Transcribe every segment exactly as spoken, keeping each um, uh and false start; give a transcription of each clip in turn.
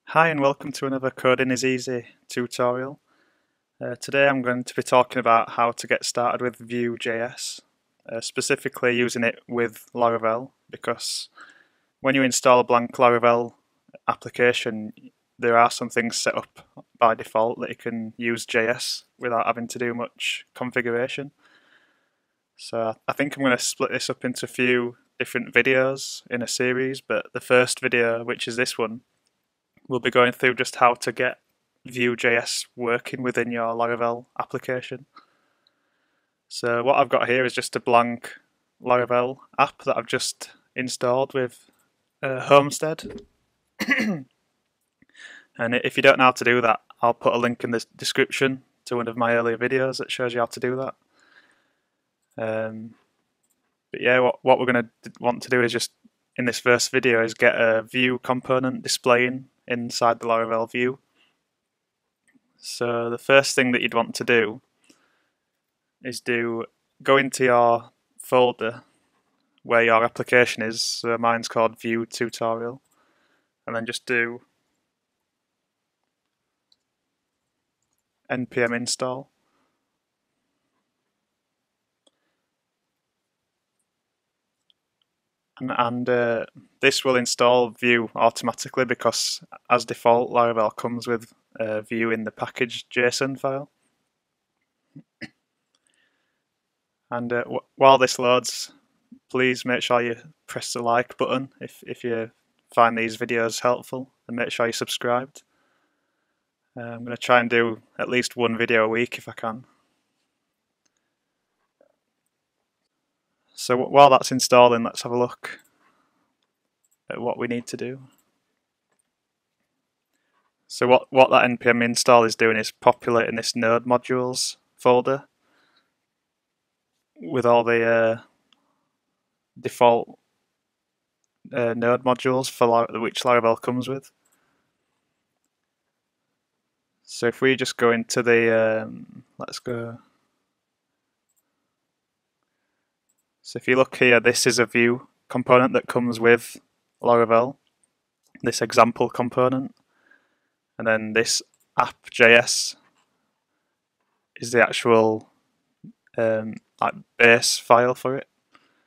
Hi and welcome to another Coding is Easy tutorial. Uh, today I'm going to be talking about how to get started with Vue.js, uh, specifically using it with Laravel, because when you install a blank Laravel application there are some things set up by default that you can use J S without having to do much configuration. So I think I'm going to split this up into a few different videos in a series, but the first video, which is this one, we'll be going through just how to get Vue.js working within your Laravel application. So what I've got here is just a blank Laravel app that I've just installed with uh, Homestead. And if you don't know how to do that, I'll put a link in the description to one of my earlier videos that shows you how to do that. Um, but yeah, what, what we're going to want to do is just, in this first video, is get a Vue component displaying inside the Laravel view. So the first thing that you'd want to do is do go into your folder where your application is. So mine's called Vue tutorial, and then just do npm install. And, and uh, this will install Vue automatically because, as default, Laravel comes with uh, Vue in the package JSON file. And uh, w while this loads, please make sure you press the like button if, if you find these videos helpful, and make sure you're subscribed. Uh, I'm going to try and do at least one video a week if I can. So while that's installing, let's have a look at what we need to do. So what, what that npm install is doing is populating this node modules folder with all the uh, default uh, node modules for Lar which Laravel comes with. So if we just go into the, um, let's go. So if you look here, this is a Vue component that comes with Laravel, this example component, and then this app.js is the actual um, like base file for it.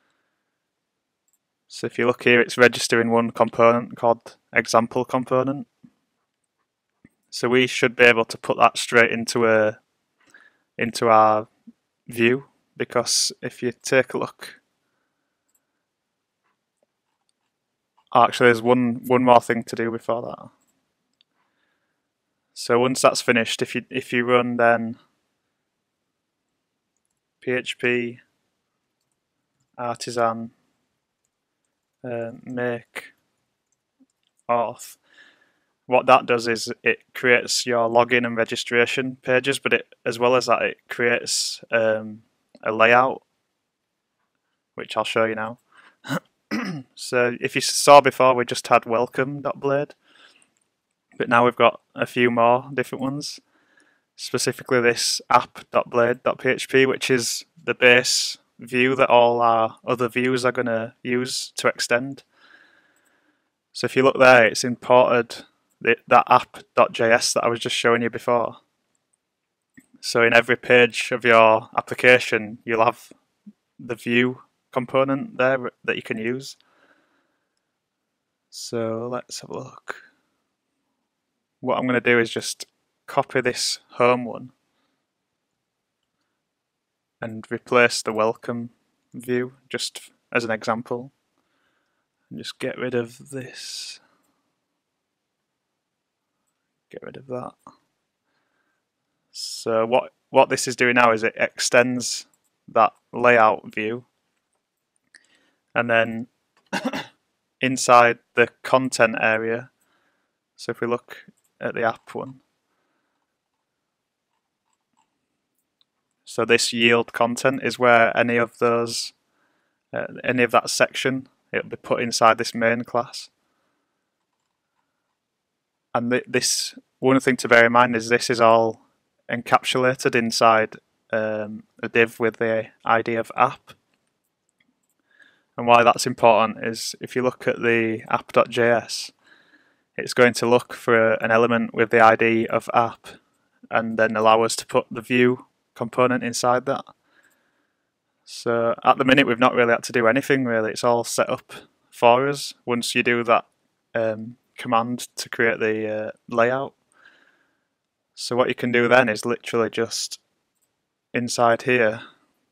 So if you look here, it's registering one component called example component. So we should be able to put that straight into a into our view, because if you take a look, actually there's one one more thing to do before that. So once that's finished, if you if you run then php artisan uh, make auth, what that does is it creates your login and registration pages, but it, as well as that, it creates um, a layout, which I'll show you now. So if you saw before, we just had welcome.blade, but now we've got a few more different ones, specifically this app.blade.php, which is the base view that all our other views are going to use to extend. So if you look there, it's imported the, that app.js that I was just showing you before. So in every page of your application, you'll have the view component there that you can use. So let's have a look. What I'm going to do is just copy this home one and replace the welcome view, just as an example, and just get rid of this, get rid of that. So what what this is doing now is it extends that layout view, and then inside the content area, so if we look at the app one, so this yield content is where any of those, uh, any of that section, it'll be put inside this main class. And th this, one thing to bear in mind is this is all encapsulated inside um, a div with the I D of app. And why that's important is if you look at the app.js, it's going to look for an element with the I D of app and then allow us to put the view component inside that. So at the minute we've not really had to do anything really, it's all set up for us once you do that um, command to create the uh, layout. So what you can do then is literally just inside here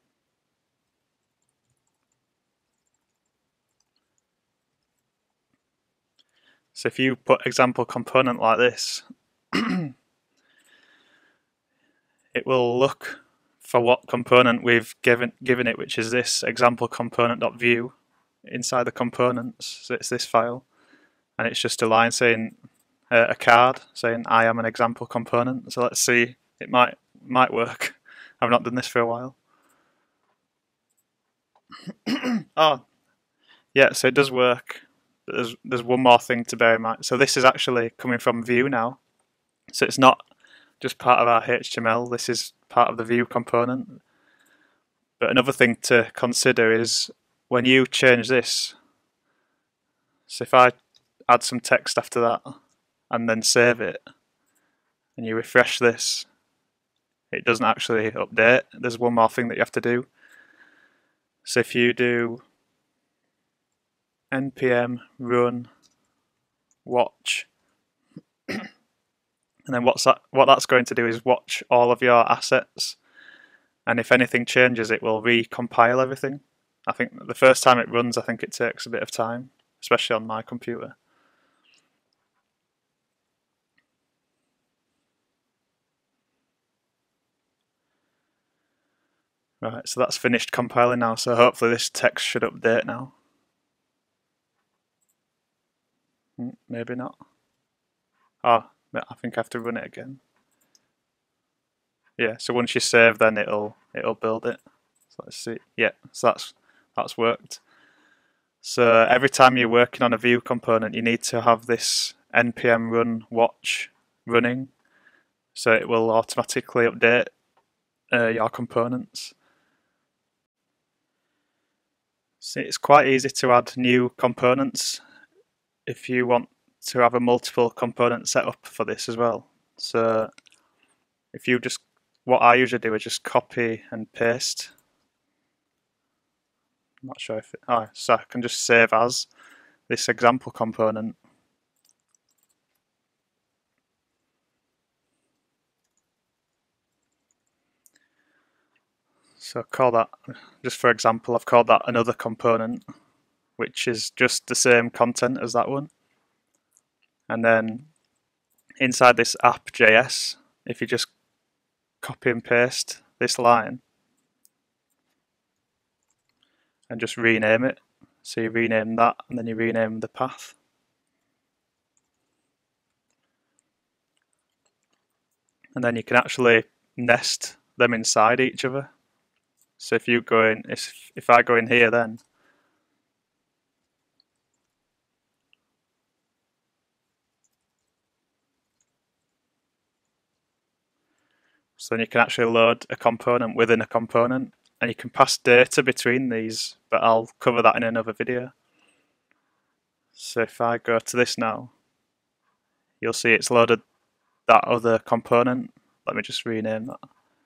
so if you put example component like this it will look for what component we've given given it, which is this example component.view inside the components. So it's this file, and it's just a line saying uh, a card saying I am an example component. So let's see, it might might work. I've not done this for a while. Oh, yeah, so it does work. There's there's one more thing to bear in mind. So this is actually coming from Vue now. So it's not just part of our H T M L. This is part of the Vue component. But another thing to consider is when you change this. So if I add some text after that and then save it, and you refresh this, it doesn't actually update. There's one more thing that you have to do. So if you do npm run watch, and then what's that, what that's going to do is watch all of your assets, and if anything changes it will recompile everything. I think the first time it runs I think it takes a bit of time, especially on my computer. Right, so that's finished compiling now, so hopefully this text should update now. Maybe not. Oh, I think I have to run it again. Yeah, so once you save then it'll it'll build it. So let's see. Yeah, so that's that's worked. So every time you're working on a Vue component you need to have this npm run watch running, so it will automatically update uh, your components. So it's quite easy to add new components if you want to have a multiple component setup for this as well. So if you just, what I usually do is just copy and paste. I'm not sure if it, oh, so I can just save as this example component. So call that, just for example, I've called that another component, which is just the same content as that one. And then inside this app.js, if you just copy and paste this line and just rename it, so you rename that and then you rename the path. And then you can actually nest them inside each other. So if you go in, if, if I go in here then, so then you can actually load a component within a component, and you can pass data between these, but I'll cover that in another video. So if I go to this now, you'll see it's loaded that other component. Let me just rename that.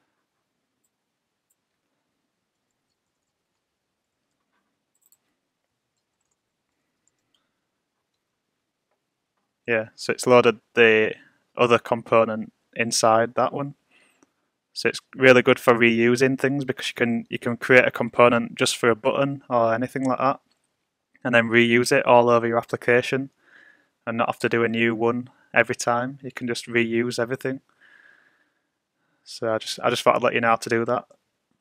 Yeah, so it's loaded the other component inside that one. So it's really good for reusing things, because you can you can create a component just for a button or anything like that, and then reuse it all over your application, and not have to do a new one every time. You can just reuse everything. So I just I just thought I'd let you know how to do that.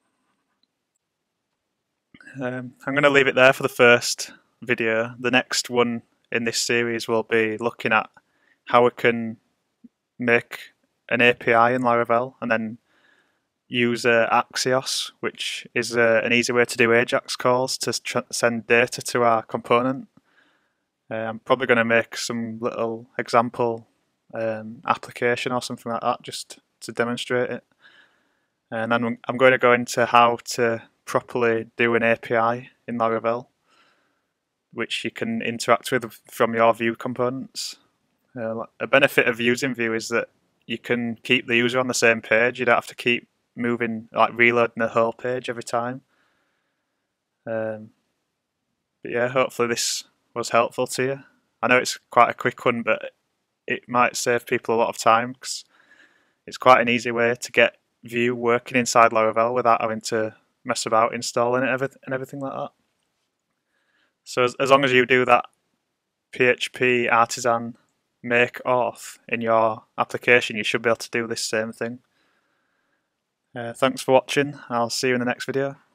Um, I'm going to leave it there for the first video. The next one in this series will be looking at how we can make an A P I in Laravel and then use uh, Axios, which is uh, an easy way to do Ajax calls to send data to our component. Uh, I'm probably going to make some little example um, application or something like that just to demonstrate it. And then I'm going to go into how to properly do an A P I in Laravel, which you can interact with from your Vue components. Uh, a benefit of using Vue is that you can keep the user on the same page. You don't have to keep moving, like reloading the whole page every time. Um, but yeah, hopefully this was helpful to you. I know it's quite a quick one, but it might save people a lot of time because it's quite an easy way to get Vue working inside Laravel without having to mess about installing it and everything like that. So as, as long as you do that P H P artisan make auth in your application, you should be able to do this same thing. Uh, thanks for watching. I'll see you in the next video.